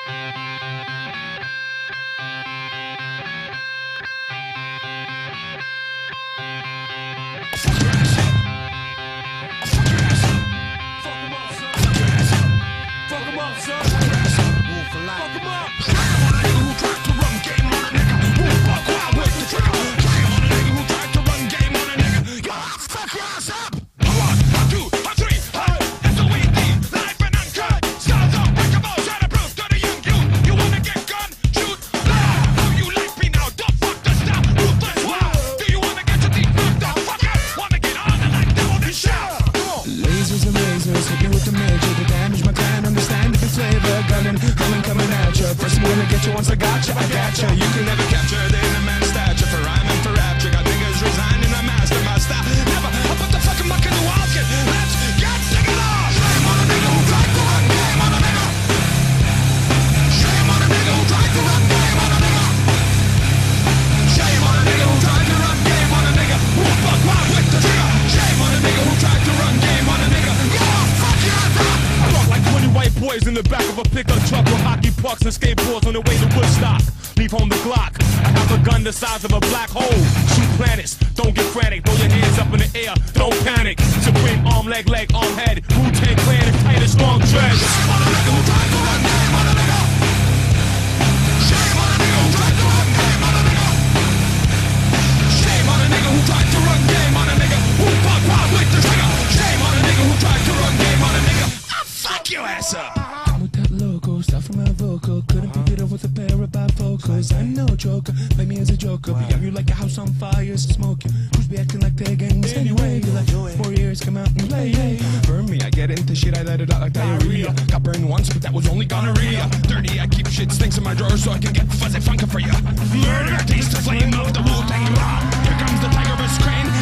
Once I gotcha, you can never capture the inner man's stature. For rhyme and for rap trick, I think is resigning a master my style. Never, I put the fucking muck in the wild kid. Let's get singing on. Shame on a nigga who tried to run game on a nigga. Shame on a nigga who tried to run game on a nigga. Shame on a nigga who tried to run game on a nigga. Who fuck wild with the trigger. Shame on a nigga who tried to run game on a nigga. Yeah, fuck your ass up. I walk like 20 white boys in the back of a pickup truck with hockey pucks and skateboards on the way to Woodstock. Leave home the Glock. I have a gun the size of a black hole. Shoot planets, don't get frantic. Throw your hands up in the air, don't panic. Supreme arm, leg, arm, head. Wu-Tang Clan and tight and strong dreads. Shame on a nigga who tried to run game on a nigga. Shame on a nigga who tried to run game on a nigga. Shame on a nigga who tried to run game on a nigga. Who fuck pop with the trigger. Shame on a nigga who tried to run game on a nigga. I'll fuck your ass up. With that logo, stuff from my vocal. Couldn't pick it up with a pair of bifocals. I'm no joker, play me as a joker. But yeah, you like a house on fire, so smoke you. Who's be acting like they gangs anyway? You like 4 years, come out and play, yeah. Burn me, I get into shit, I let it out like diarrhea. Got burned once, but that was only gonorrhea. Dirty, I keep shit stinks in my drawer so I can get fuzzy funker for ya. Murder, taste the flame of the Wu-Tang Law. Here comes the tiger of crane.